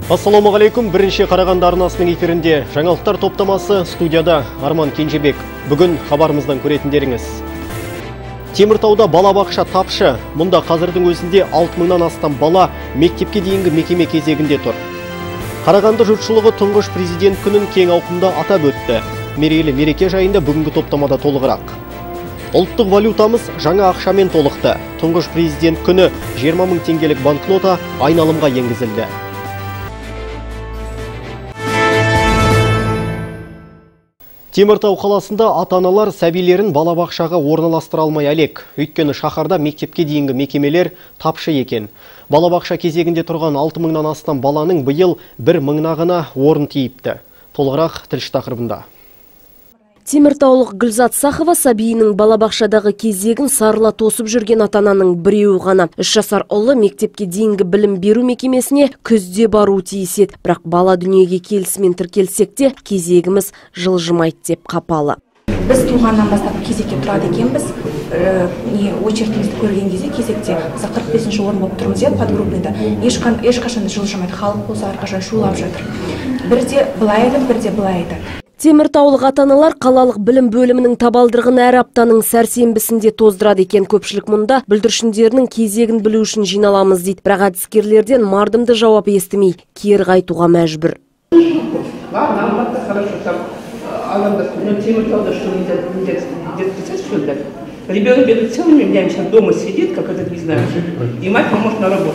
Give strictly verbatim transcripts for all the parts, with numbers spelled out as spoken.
Ассалаумағалейкум, бірінші Қарағанды арнасының эфирінде жаңалықтар топтамасы, студияда Арман Кенжебек. Бүгін хабарымыздан көретіндеріңіз. Теміртауда балабақша тапшы. Мұнда қазірдің өзінде алты мыңнан астам бала мектепке дейінгі мекеме кезегінде тұр. Қарағанды жұртшылығы тұңғыш президент күнін кең ауқымда атап өтті. Мерейлі мереке жайында бүгінгі топтамада толығырақ. Ұлттық валютамыз жаңа ақшамен толықты. Тұңғыш президент күні жиырма мың теңгелік банкнота айналымға енгізілді. Теміртау қаласында ата-аналар сәбилерін балабақшаға орналастыра алмай әлек. Өйткені шаһарда мектепке дейінгі мекемелер тапшы екен. Балабақша кезегінде тұрған алты мыңнан астам баланың биыл бір мыңына ғана орын тиіпті. Толығырақ тілші тақырыбында. Теміртаулық Гүлзат Сахова сәбиінің балабақшадағы кезегін сарыла тосып жүрген ата-ананың біреуі ғана. Үш жасар ұлы мектепке дейінгі білім беру мекемесіне күзде бару тиіс еді. Бірақ бала дүниеге келісімен тіркелсек те кезегіміз жылжымайды деп қапалы. Біз туғаннан бастап кезекке тұрады екенбіз. Не очередімізді көрген кезде кезекте қырық бесінші орын болып тұрмыз еді подгруппныйда. Ешқашан жылжымайды, халық болса әрқашан шулап жатыр. Бірде былай еді, бірде былай еді. Теміртаулық ата-аналар қалалық білім бөлімінің табалдырығын әр аптаның сәрсенбісінде тоздырады екен. Көпшілік мұнда бүлдіршіндерінің кезегін білу үшін жиналамыз дейді. Бірақ әдіскерлерден мардымды жауап естімей, кері қайтуға мәжбүр. Ребенок бедный целыми днями сейчас дома сидит, как этот, не знаю, и мать поможет на работу.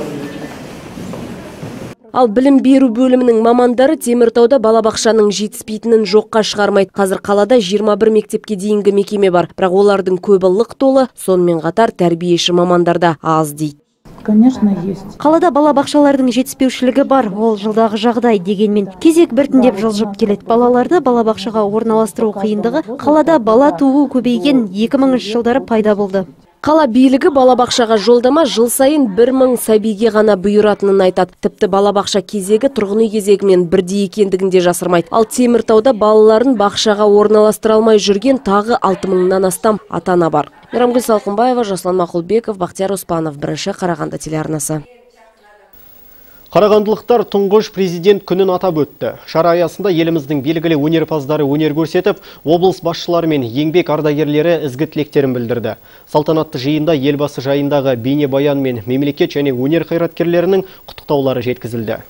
Ал білім беру бөлімінің мамандары Теміртауда балабақшаның жетіспейтінін жоққа шығармайды. Қазір қалада жиырма бір мектепке дейінгі мекеме бар. Бірақ олардың көбі лық толы, сонымен қатар тәрбиеші мамандарда аз дейді. Конечно, есть. Қалада балабақшалардың жетіспеушілігі бар, ол жылдағы жағдай дегенмен. Кезек біртіндеп жылжып келеді. Балаларды балабақшаға орналастыру қиындығы қалада бала туу көбейген екі мыңыншы жылдары пайда болды. Қала билігі балабақшаға жолдама жыл сайын бір мың сәбиге ғана бұйыратынын айтады. Тіпті балабақша кезегі тұрғын үй кезегімен бірдей екендігін де жасырмайды. Ал Теміртауда балаларын бақшаға орналастыра алмай жүрген тағы алты мыңнан астам ата-ана бар. Мейрамгүл Салқынбаева, Жасұлан Мақұлбеков, Бақтияр Оспанов, бірінші Қарағанды телеарнасы. Қарағандылықтар тұңғыш президент күнін атап өтті. Шара аясында еліміздің белгілі өнерпаздары өнер көрсетіп, облыс басшылары мен еңбек ардагерлері ізгі тілектерін білдірді. Салтанатты жиында елбасы жайындағы бейнебаян мен мемлекет және өнер қайраткерлерінің құттықтаулары жеткізілді.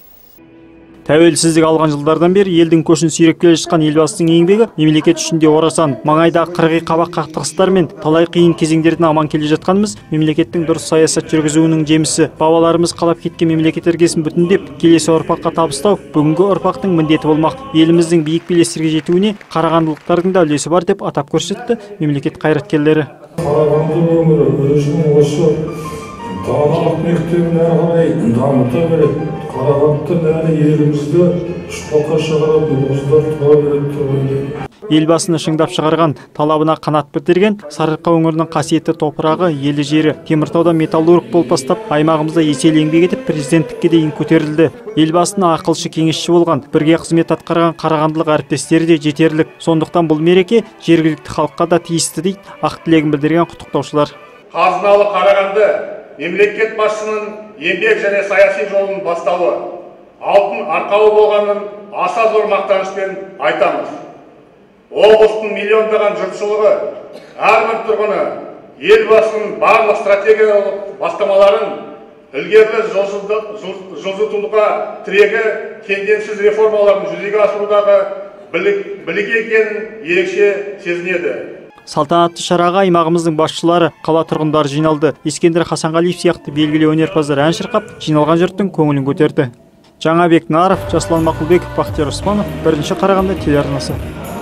Тәуелсіздік алған жылдардан бері елдің көшін сүйреп келе жатқан елбасының еңбегі мемлекет үшінде орасан. Маңайда қырғи қабақ қақтығыстар мен талай қиын кезеңдерден аман келе жатқанымыз мемлекеттің дұрыс саясат жүргізуінің жемісі. Бабаларымыз қалап кеткен мемлекет іргесін бүтіндеп, келесі ұрпаққа табыстау бүгінгі ұрпақтың міндеті болмақ. Еліміздің биік белестерге жетуіне қарағандылықтардың да үлесі бар деп атап көрсетті мемлекет қайраткерлері. Қарағанды өңірі өзінің осы даналық мектебін әрі қарай дамыта береді. Қарағандыдан әрі елімізді шыққа шығарып, ұлғыздар тұра береді. Елбасыны шыңдап шығарған, талабына қанат бітірген Сарыарқа өңірінің қасиетті топырағы, елі жері. Теміртауда металлург болып бастап, аймағымызда еселі еңбек етіп, президенттікке дейін көтерілді. Елбасына ақылшы кеңесші болған, бірге қызмет атқарған қарағандылық әріптестері де жетерлік. Сондықтан бұл мереке жергілікті халыққа да тиісті дейді ақ тілегін білдірген құттықтаушылар. Қазыналы Қарағанды мемлекет басшысының еңбек және саяси жолын бастауы, алтын арқауы болғанын аса зор мақтанышпен айтамыз. Облыстың миллиондаған жұртшылығы, әрбір тұрғыны елбасының барлық стратегиялық бастамаларын ілгері жылжытуға тірегі кенденсіз реформаларын жүзеге асырудағы білігі екенін ерекше сезінеді. Салтанатты шараға аймағымыздың басшылары, қала тұрғындары жиналды. Ескендір Хасанғалиев сияқты белгілі өнерпаздар ән шырқап, жиналған жұрттың көңілін көтерді. Жаңабек Наров, Жасұлан Мақұлбеков, Бақтияр Оспанов, бірінші Қарағанды телеарнасы.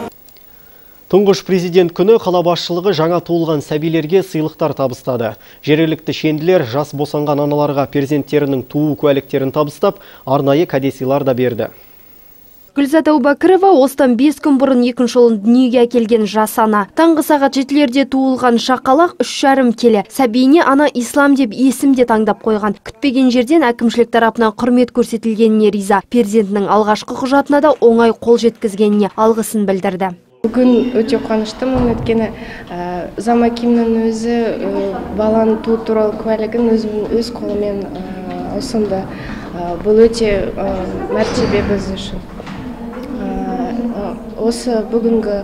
Тұңғыш президент күні қала басшылығы жаңа туылған сәбилерге сыйлықтар табыстады. Жергілікті шенділер жас босанған аналарға перзенттерінің туу куәліктерін табыстап, арнайы кәдесыйлар да берді. Гүлзат Аубакірова осыдан бес күн бұрын екінші ұлын дүниеге әкелген жас ана. Таңғы сағат жетілерде туылған шақалақ үш жарым келі. Сәбиіне ана Ислам деп есім де таңдап қойған. Күтпеген жерден әкімшілік тарапынан құрмет көрсетілгеніне риза. Перзентінің алғашқы құжатына да оңай қол жеткізгеніне алғысын білдірді. Бүгін өте қуаныштымын, өйткені Замакимнің өзі баланы туу туралы куәлігін өз қолымен ұсынды. Бұл өте мәртебе біз үшін. Осы бүгінгі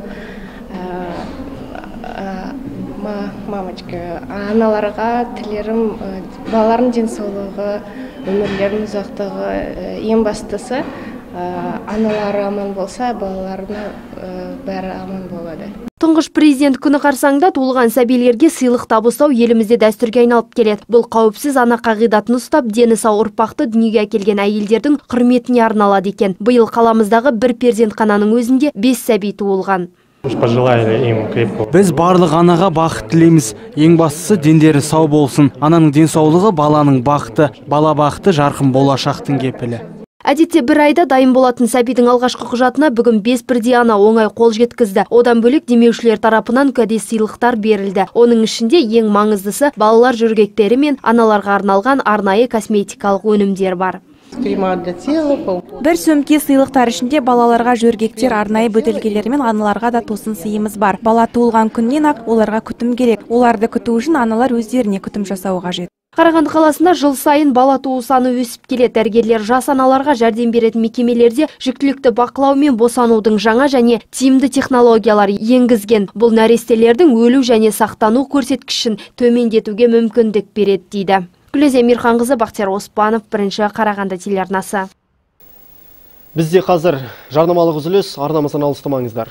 мамочка, аналарға тілерім балалардың денсаулығы, өмірлерінің ұзақтығы, ең бастысы аналары аман болса, балаларына бәрі аман болады. Тұңғыш президент күні қарсаңында туылған сәбилерге сыйлық табыстау елімізде дәстүрге айналып келеді. Бұл қауіпсіз ана қағидатын ұстап, дені сау ұрпақты дүниеге әкелген әйелдердің құрметіне арналады екен. Биыл қаламыздағы бір перзентхананың өзінде бес сәби туылған. Біз барлық анаға бақыт тілейміз. Ең бастысы дендері сау болсын. Ананың денсаулығы баланың бақыты, бала бақыты жарқын болашақтың кепілі. Әдетте бір айда дайын болатын сәбидің алғашқы құжатына бүгін бес бірдей ана оңай қол жеткізді. Одан бөлек демеушілер тарапынан кәде сыйлықтар берілді. Оның ішінде ең маңыздысы балалар жөргектері мен аналарға арналған арнайы косметикалық өнімдер бар. Бір сөмке сыйлықтар ішінде балаларға жөргектер, арнайы бөтелкелер мен аналарға да тосын сыйымыз бар. Бала туылған күннен ақ оларға күтім керек. Оларды күту үшін аналар өздеріне күтім жасауы қажет. Қарағанды қаласында жыл сайын бала туу саны өсіп келеді. Дәрігерлер жас аналарға жәрдем беретін мекемелерде жүктілікті бақылау мен босанудың жаңа және тиімді технологиялар енгізген. Бұл нәрестелердің өлу және сақтану көрсеткішін төмендетуге мүмкіндік береді дейді. Гүлзия Мирханқызы, Бақтияр Оспанов, бірінші Қарағанды телеарнасы. Бізде қазір жарнамалық үзіліс, арнамыздан алыстамаңыздар.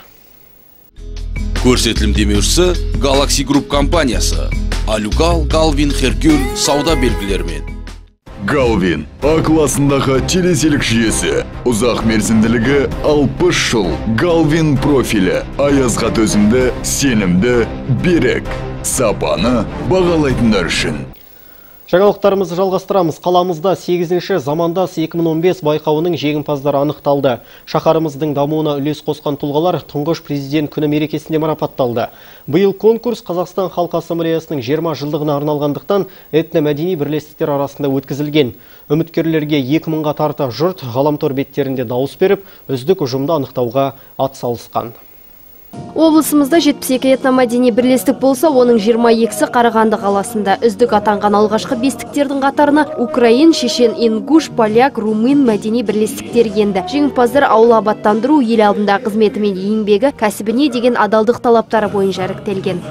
Көрсетілім демеушісі Galaxy Group компаниясы. Алюгал, Галвин, Херкюль сауда белгілерімен. Галвин А классындағы телеселік жүйесі. Ұзақ мерзімділігі алпыс жыл. Галвин профилі. Аязға төзімді, сенімді, берік. Сапаны бағалайтындар үшін. Жаңалықтарымызды жалғастырамыз. Қаламызда сегізінші замандас екі мың он бес байқауының жеңімпаздары анықталды. Шаһарымыздың дамуына үлес қосқан тұлғалар тұңғыш президент күні мерекесінде марапатталды. Биыл конкурс Қазақстан Халқы Ассамблеясының жиырма жылдығына арналғандықтан этномәдени бірлестіктер арасында өткізілген. Үміткерлерге екі мыңға тарта жұрт ғаламтор беттерінде дауыс беріп, үздік ұжымды анықтауға атсалысқан. Облысымызда жетпіс екі этномәдени бірлестік болса, оның жиырма екісі Қарағанды қаласында. Үздік атанған алғашқы бестіктердің қатарына Украин, шешен, ингуш, поляк, румын мәдени бірлестіктер енді. Жеңімпаздар аула абаттандыру, ел алдында қызметі мен еңбегі, кәсібіне деген адалдық талаптары бойынша іріктелген.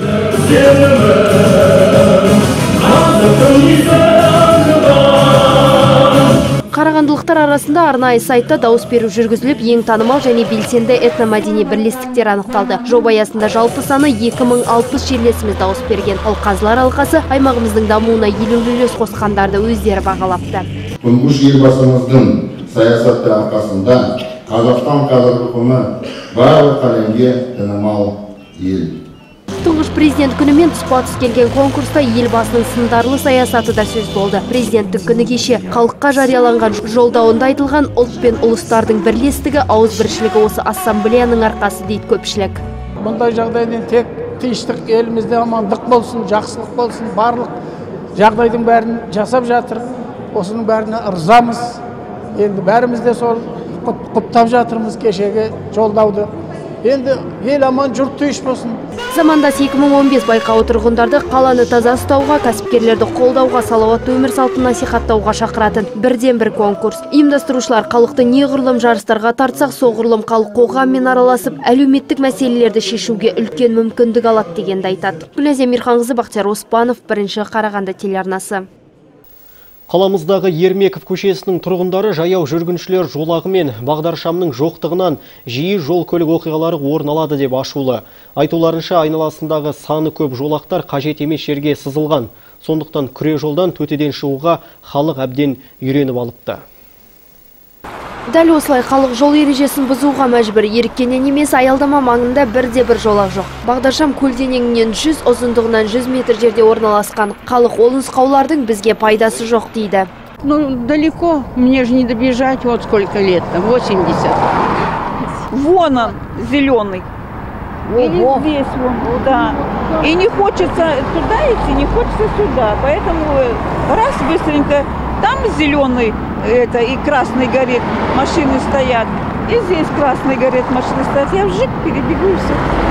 Қарағандылықтар арасында арнайы сайтта дауыс беру жүргізіліп, ең танымал және белсенді этномәдени бірлестіктер анықталды. Жоба аясында жалпы саны екі мың алпыс жерлесіміз дауыс берген. Ал қазылар алқасы аймағымыздың дамуына елеулі үлес қосқандарды өздері бағалапты. Тұңғыш елбасымыздың саясаты арқасында Қазақстан қазіргі күні барлық әлемге танымал ел. Тұңғыш президент күнімен тұспа-тұс келген конкурста елбасының сындарлы саясаты да сөз болды. Президенттік күні кеше халыққа жарияланған жолдауында айтылған ұлт пен ұлыстардың бірлестігі, ауызбіршілігі осы ассамблеяның арқасы дейді көпшілік. Мұндай жағдайдан тек тыныштық, елімізде амандық болсын, жақсылық болсын, барлық жағдайдың бәрін жасап жатыр. Осының бәріне ырзамыз. Енді бәріміз де сол құптап жатырмыз кешегі жолдауды. Енді ел аман, жұрт тыныш болсын. Замандас екі мың он бес байқауы тұрғындарды қаланы таза ұстауға, кәсіпкерлерді қолдауға, салауатты өмір салтын насихаттауға шақыратын бірден бір конкурс. Ұйымдастырушылар халықты неғұрлым жарыстарға тартсақ, соғұрлым халық қоғаммен араласып, әлеуметтік мәселелерді шешуге үлкен мүмкіндік алады дегенді айтады. Гүлзия Мирханқызы, Бақтияр Оспанов, бірінші Қарағанды телеарнасы. Қаламыздағы Ермеков көшесінің тұрғындары жаяу жүргіншілер жолағы мен бағдаршамның жоқтығынан жиі жол көлік оқиғалары орын алады деп ашулы. Айтуларынша айналасындағы саны көп жолақтар қажет емес жерге сызылған. Сондықтан күре жолдан төтеден шығуға халық әбден үйреніп алыпты. Дәл осылай халық жол ережесін бұзуға мәжбүр. Еріккеннен емес, аялдама маңында бірде бір жолақ жоқ. Бағдаршам көлденеңінен жүз, ұзындығынан жүз метр жерде орналасқан. Халық ол нұсқаулардың бізге пайдасы жоқ дейді. Ну, далеко, мне же не добежать, вот сколько лет, восемьдесят. Вон он, зеленый. Или здесь вон, да. И не хочется туда идти, не хочется сюда. Поэтому раз быстренько, там зеленый, это и красный горит, машины стоят. И здесь красный горит, машины стоят. Я вжик перебегу и все.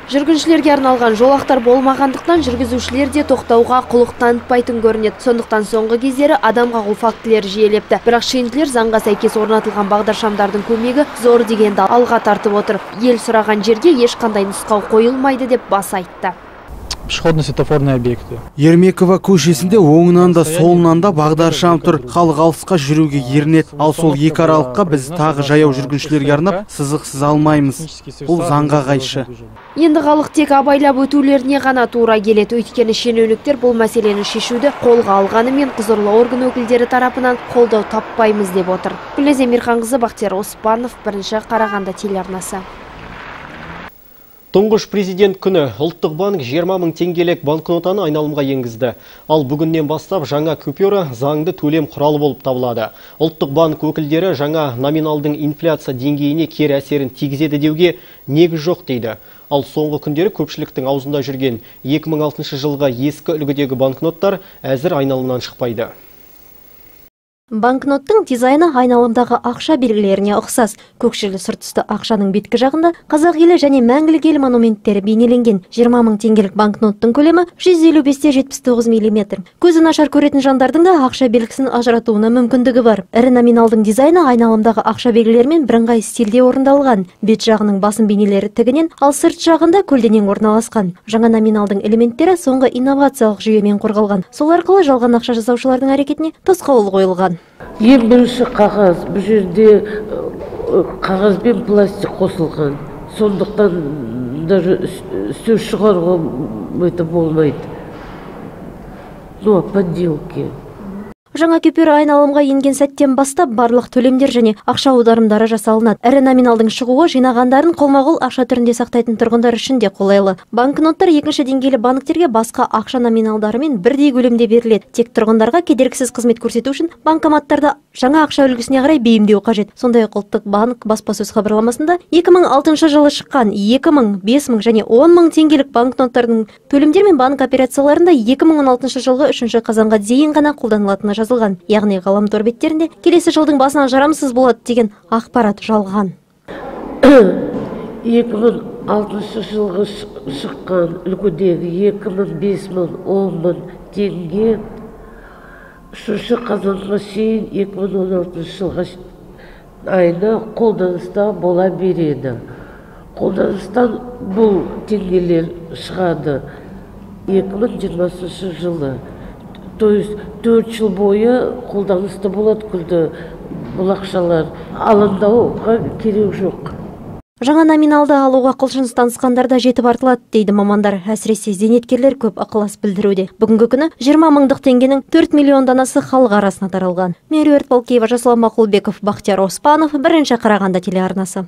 Жүргіншілерге арналған жолақтар болмағандықтан жүргізушілер де тоқтауға құлық танытпайтын көрінеді. Сондықтан соңғы кездері адам қағу фактілері жиілепті. Бірақ шеншілер заңға сәйкес орнатылған бағдаршамдардың көмегі зор дегенді алға тартып отыр. Ел сұраған жерге ешқандай нұсқау қойылмайды деп бас айтты. Пешеходно-светофорные объекты. Ермекова көшесінде оңынан да солынан да бағдаршам тұр. Халық алысқа жүруге ерінеді. Ал сол екі аралыққа біз тағы жаяу жүргіншілерге арнап сызықсыз алмаймыз. Бұл заңға қайшы. Енді халық тек абайлап өтулеріне ғана тура келеді. Өйткені шенеуніктер бұл мәселені шешуді қолға алғанымен құзырлы орган өкілдері тарапынан қолдау таппаймыз деп отыр. Гүлназ Емирханқызы, Бақтияр Оспанов, бірінші Қарағанды телеарнасы. Тұңғыш президент күні ұлттық банк жиырма мың теңгелік банкнотаны айналымға енгізді. Ал бүгіннен бастап жаңа купюра заңды төлем құралы болып табылады. Ұлттық банк өкілдері жаңа номиналдың инфляция деңгейіне кері әсерін тигізеді деуге негіз жоқ дейді. Ал соңғы күндері көпшіліктің аузында жүрген екі мың алтыншы жылға ескі үлгідегі банкноттар әзір айналымнан шықпайды. Банкноттың дизайны айналымдағы ақша белгілеріне ұқсас. Көкшілі сұр түсті ақшаның беткі жағында қазақ елі және мәңгілік ел монументтері бейнеленген. жиырма мың теңгелік банкноттың көлемі жүз елу бесте жетпіс тоғыз миллиметр. Көзі нашар көретін жандардың да ақша белгісін ажыратуына мүмкіндігі бар. Ірі номиналдың дизайны айналымдағы ақша белгілерімен бірыңғай стильде орындалған. Бет жағының басым бейнелері тігінен, ал сырт жағында көлденең орналасқан. Жаңа номиналдың элементтері соңғы инновациялық жүйемен қорғалған. Сол арқылы жалған ақша жасаушылардың әрекетіне тосқауыл қойылған. Ең бірінші қағаз, бұл жерде қағаз бен пластик қосылған. Сондықтан даже сөз шығаруға болмайды. Ну, подделки. Жаңа купюра айналымға енген сәттен бастап барлық төлемдер және ақша аударымдары жасалынады. Ірі номиналдың шығуы жинағандарын қолма-қол ақша түрінде сақтайтын тұрғындар үшін де қолайлы. Банкноттар екінші деңгейлі банктерге басқа ақша номиналдарымен бірдей көлемде беріледі. Тек тұрғындарға кедергісіз қызмет көрсету үшін банкоматтарда жаңа ақша үлгісіне қарай бейімдеу қажет. Сондай-ақ ұлттық банк баспасөз хабарламасында екі мың алтыншы жылы шыққан екі мың, бес мың және он мың теңгелік банкноттардың төлемдер мен банк операцияларында екі мың он алтыншы жылғы үшінші қазанға дейін ғана қолданылатыны жазылған. Яғни ғаламтор беттерінде келесі жылдың басынан жарамсыз болады деген ақпарат жалған. екі мың алтыншы жылғы шыққан үлгідегі екі мың, бес мың, он мың теңге үшінші қазанға шейін екі мың он алтыншы жылға айына қолданыста бола береді. Қолданыстан бұл теңгелер шығады екі мың жиырмасыншы жылы. То есть төрт жыл бойы қолданыста болады күлді бұл ақшалар. Алаңдауға керек жоқ. Жаңа номиналды алуға құлшыныс танысқандар да жетіп артылады дейді мамандар. Әсіресе зейнеткерлер көп ықылас білдіруде. Бүгінгі күні жиырма мыңдық теңгенің төрт миллион данасы халық арасына таралған. Меруерт Полкеева, Жасұлан Мақұлбеков, Бақтияр Оспанов, бірінші Қарағанды телеарнасы.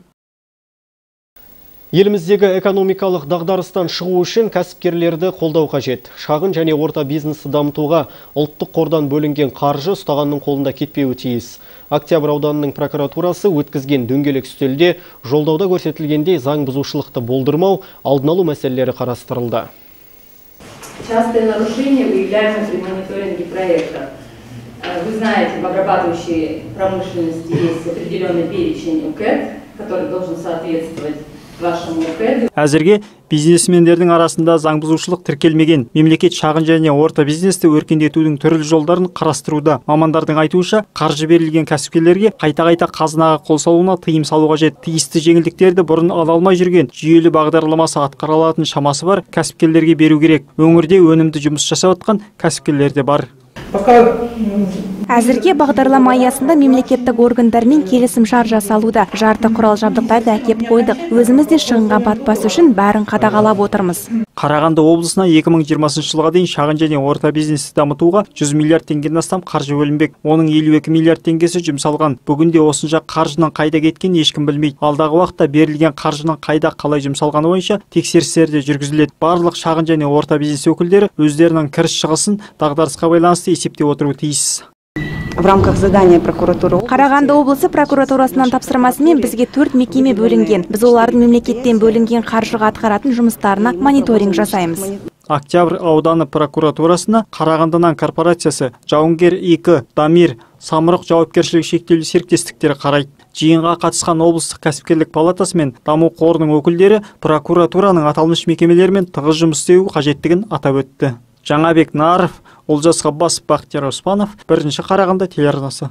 Еліміздегі экономикалық дағдарыстан шығу үшін кәсіпкерлерді қолдау қажет. Шағын және орта бизнесті дамытуға ұлттық қордан бөлінген қаржы ұстағанның қолында кетпеуі тиіс. Октябрь ауданының прокуратурасы өткізген дөңгелек үстелде жолдауда көрсетілгендей заң бұзушылықты болдырмау, алдын алу мәселелері қарастырылды. Частые нарушения выявляются при мониторинге проектов. Вы знаете, в обрабатывающей промышленности есть определенный перечень УКЭД, который должен соответствовать вашему УКЭДу. Әзірге бизнесмендердің арасында заң бұзушылық тіркелмеген. Мемлекет шағын және орта бизнесті өркендетудің түрлі жолдарын қарастыруда. Мамандардың айтуынша, қаржы берілген кәсіпкерлерге қайта-қайта қазынаға қол салуына тыйым салу қажет. Тиісті жеңілдіктерді бұрын ала алмай жүрген жүйелі бағдарламасы атқарылатын шамасы бар кәсіпкерлерге беру керек. Өңірде өнімді жұмыс жасап жатқан кәсіпкерлер де бар. Әзірге бағдарлама аясында мемлекеттік органдармен келісім шарт жасалуда. Жарты құрал жабдықтарды әкеп қойдық. Өзіміз де шығынға батпас үшін бәрін қадағалап отырмыз. Қарағанды облысына екі мың жиырмасыншы жылға дейін шағын және орта бизнесті дамытуға жүз миллиард теңгеден астам қаржы бөлінбек. Оның елу екі миллиард теңгесі жұмсалған. Бүгінде осынша қаржының қайда кеткен ешкім білмейді. Алдағы уақытта берілген қаржының қайда қалай жұмсалғаны бойынша тексерістер де жүргізіледі. Барлық шағын және орта бизнес өкілдері өздерінің кіріс шығысын дағдарысқа байланысты есептеп отыруы тиіс. В рамках задания прокуратуры Қарағанды облысы прокуратурасынан тапсырмасымен бізге төрт мекеме бөлінген. Біз олардың мемлекеттен бөлінген қаржыға атқаратын жұмыстарына мониторинг жасаймыз. Октябрь ауданы прокуратурасына Қарағандынан корпорациясы, Жауынгер екі, Дамир, Самұрық жауапкершілігі шектеулі серіктестіктері қарайды. Жиынға қатысқан облыстық кәсіпкерлік палатасы мен даму қорының өкілдері прокуратураның аталмыш мекемелермен тығыз жұмыс істеу қажеттігін атап өтті. Жаңабек Наров, Олжас Ғаббасов, Бақтияр Оспанов, бірінші Қарағанды телеарнасы.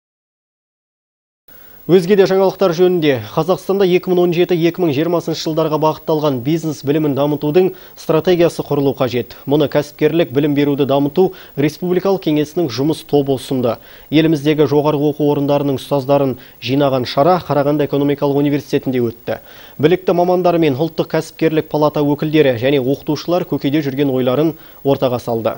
Өзге де жаңалықтар жөнінде Қазақстанда екі мың он жеті - екі мың жиырмасыншы жылдарға бағытталған бизнес білімін дамытудың стратегиясы құрылу қажет. Мұны кәсіпкерлік білім беруді дамыту Республикалық кеңесінің жұмыс тобы ұсынды. Еліміздегі жоғарғы оқу орындарының ұстаздарын жинаған шара Қарағанды экономикалық университетінде өтті. Білікті мамандар мен ұлттық кәсіпкерлік палата өкілдері және оқытушылар көкейде жүрген ойларын ортаға салды.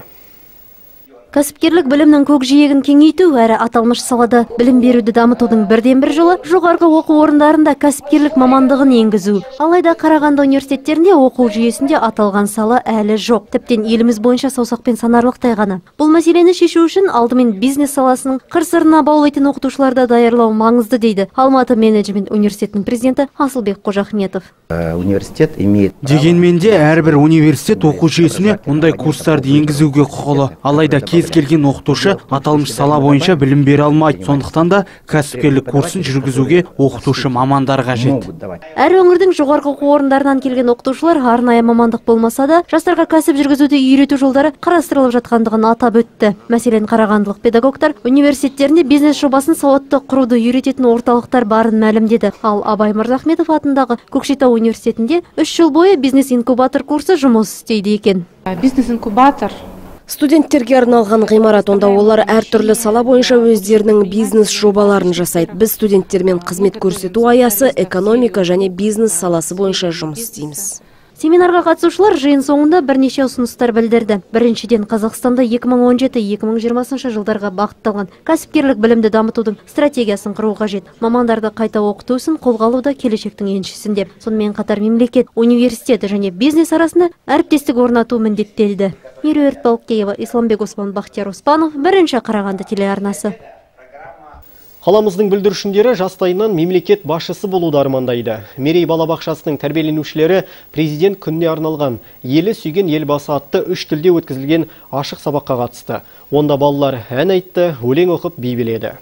Кәсіпкерлік білімнің көкжиегін кеңейту әрі аталмыш салада білім беруді дамытудың бірден бір жолы жоғарғы оқу орындарында кәсіпкерлік мамандығын енгізу. Алайда Қарағанды университеттерінде оқу жүйесінде аталған сала әлі жоқ. Тіптен еліміз бойынша саусақпен санарлықтай ғана. Бұл мәселені шешу үшін алдымен бизнес саласының қыр-сырына баулайтын оқытушыларды даярлау маңызды дейді Алматы менеджмент университетінің президенті Асылбек Қожахметов. Университет имеет. Дегенмен де әрбір университет оқу жүйесіне мұндай курстарды енгізуге құқылы. Алайда кез келген оқытушы аталмыш сала бойынша білім бере алмайды. Сондықтан да кәсіпкерлік курсын жүргізуге оқытушы мамандар қажет. Әр өңірдің жоғарғы оқу орындарынан келген оқытушылар арнайы мамандық болмаса да, жастарға кәсіп жүргізуді үйрету жолдары қарастырылып жатқандығын атап өтті. Мәселен, қарағандылық педагогтар университеттерінде бизнес жобасын сауатты құруды үйрететін орталықтар барын мәлімдеді. Ал Абай Мырзахметов атындағы Көкшетау университетінде үш жыл бойы бизнес-инкубатор курсы жұмыс істейді екен. Бизнес-инкубатор студенттерге арналған ғимарат, онда олар әртүрлі сала бойынша өздерінің бизнес жобаларын жасайды. Біз студенттермен қызмет көрсету аясы, экономика және бизнес саласы бойынша жұмыс істейміз. Семинарға қатысушылар жиын соңында бірнеше ұсыныстар білдірді. Біріншіден, Қазақстанда екі мың он жеті - екі мың жиырмасыншы жылдарға бағытталған кәсіпкерлік білімді дамытудың стратегиясын құру қажет. Мамандарды қайта оқыту ісін қолға алуда келешектің еншісінде. Сонымен қатар мемлекет, университет және бизнес арасында әріптестік орнату міндеттелді. Меруерт Балкеева, Исламбек Оспан, Бақтияр Оспанов, бірінші Қарағанды телеарнасы. Қаламыздың бүлдіршіндері жастайынан мемлекет басшысы болуды армандайды. Мерей балабақшасының тәрбиеленушілері президент күніне арналған елі сүйген елбасы атты үш тілде өткізілген ашық сабаққа қатысты. Онда балалар ән айтты, өлең оқып би биледі.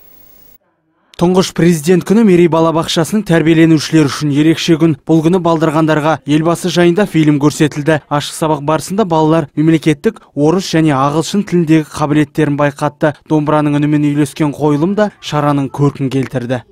Тұңғыш президент күні Мерей балабақшасының тәрбиеленушілер үшін ерекше күн. Бұл күні балдырғандарға елбасы жайында фильм көрсетілді. Ашық сабақ барысында балалар мемлекеттік орыс және ағылшын тіліндегі қабілеттерін байқатты. Домбыраның үнімен үйлескен қойылым да шараның көркін келтірді.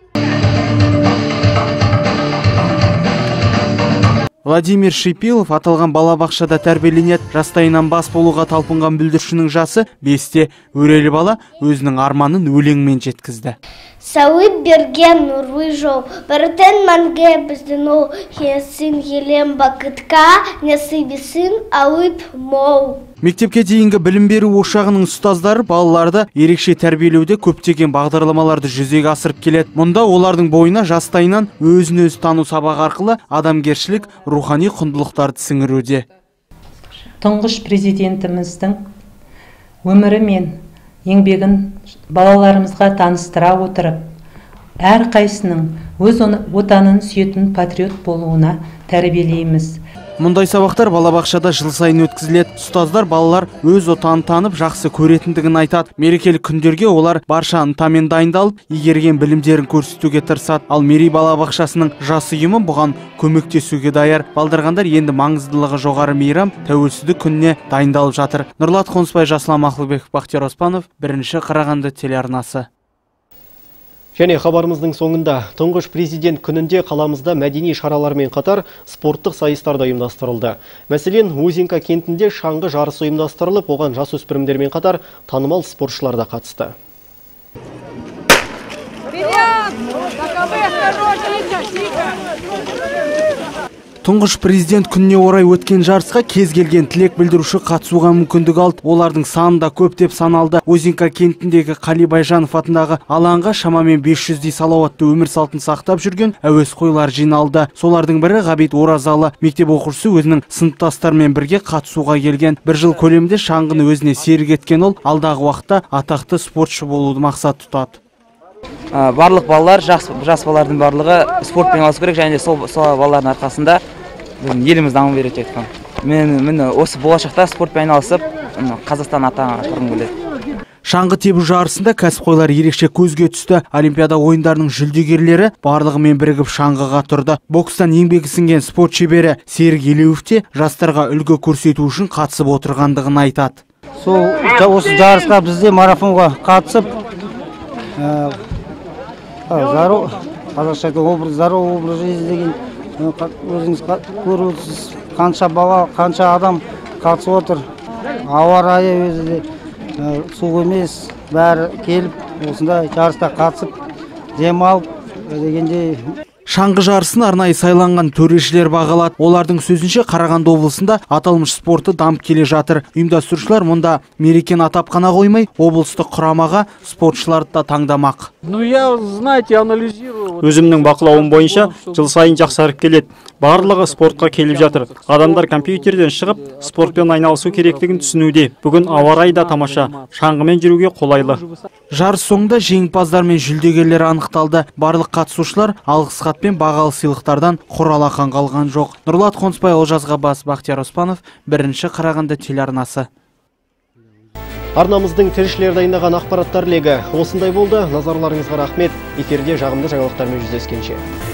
Владимир Шипилов аталған балабақшада тәрбиеленеді. Жастайынан бас болуға талпынған бүлдіршінің жасы бесте. Өрелі бала өзінің арманын өлеңмен жеткізді. Сауып берген нұрлы жол, бірден мәнге біздің ол, хесін елем бақытқа, несібесін алып мол. Мектепке дейінгі білім беру ошағының ұстаздары балаларды ерекше тәрбиелеуде көптеген бағдарламаларды жүзеге асырып келеді. Мұнда олардың бойына жастайынан өзін өзі тану сабағы арқылы адамгершілік, рухани құндылықтарды сіңіруде. Тұңғыш президентіміздің өмірі мен еңбегін балаларымызға таныстыра отырып, әр қайсының өз отанын сүйетін патриот болуына тәрбиелейміз. Мұндай сабақтар балабақшада жыл сайын өткізіледі. Ұстаздар балалар өз отанын танып, жақсы көретіндігін айтады. Мерекелік күндерге олар барша ынтамен дайындалып, игерген білімдерін көрсетуге тырысады. Ал Мерей балабақшасының жас ұйымы бұған көмектесуге даяр. Балдырғандар енді маңыздылығы жоғары мейрам тәуелсіздік күніне дайындалып жатыр. Нұрлат Қонысбай, Жасұлан Мақұлбеков, Бақтияр Оспанов, бірінші Қарағанды телеарнасы. Және хабарымыздың соңында тұңғыш президент күнінде қаламызда мәдени шаралармен қатар спорттық сайыстар да ұйымдастырылды. Мәселен, Узинка кентінде шаңғы жарысы ұйымдастырылып, оған жасөспірімдермен қатар танымал спортшылар да қатысты. Тұңғыш президент күніне орай өткен жарысқа кез келген тілек білдіруші қатысуға мүмкіндік алды. Олардың саны да көп деп саналды. Озинка кентіндегі Қали Байжанов атындағы алаңға шамамен бес жүздей салауатты өмір салтын сақтап жүрген әуесқойлар жиналды. Солардың бірі Ғабит Оразалы. Мектеп оқушысы өзінің сыныптастарымен бірге қатысуға келген. Бір жыл көлемінде шаңғыны өзіне серік еткен ол алдағы уақытта атақты спортшы болуды мақсат тұтады. Барлық балалар, жас, жас балалардың барлығы спортпен айналысу керек, және сол, сол балалардың арқасында еліміз даму береді айтқан. мен міне осы болашақта спортпен айналысып Қазақстан атағын тұрғым келеді. Шаңғы тебу жарысында кәсіпқойлар ерекше көзге түсті. Олимпиада ойындарының жүлдегерлері барлығымен бірігіп шаңғыға тұрды. Бокстан еңбегі сіңген спорт шебері Серік Елеуов те жастарға үлгі көрсету үшін қатысып отырғандығын айтады. Сол осы жарысқа бізде марафонға қатысып, здоров, қазақша айтқанда здоровый образ жизни деген өзіңіз көріп отырсыз, қанша бала, қанша адам қатысып отыр. Ауа райы өзі де суық емес, бәрі келіп, осындай жарысқа қатысып, демалып дегенде. Шаңғы жарысын арнайы сайланған төрешілер бағалады. Олардың сөзінше Қарағанды облысында аталмыш спорты дамып келе жатыр. Ұйымдастырушылар мұнда мерекені атап қана қоймай, облыстық құрамаға спортшыларды да таңдамақ. Ну я, знаете, анализирую. Өзімнің бақылауым бойынша жыл сайын жақсарып келеді. Барлығы спортқа келіп жатыр. Адамдар компьютерден шығып, спортпен айналысу керектігін түсінуде. Бүгін ауа райы да тамаша, шаңғымен жүруге қолайлы. Жарыс соңында жеңімпаздар мен жүлдегерлер анықталды. Барлық қатысушылар алғыс хат пен бағалы сыйлықтардан құр алақан қалған жоқ. Нұрлат Қонысбай, Олжас Ғаббас, Бақтияр Оспанов, бірінші Қарағанды телеарнасы. Арнамыздың тілшілер дайындаған ақпараттар легі осындай болды. Назарларыңызға рахмет. Эфирде жағымды жаңалықтармен жүздескенше.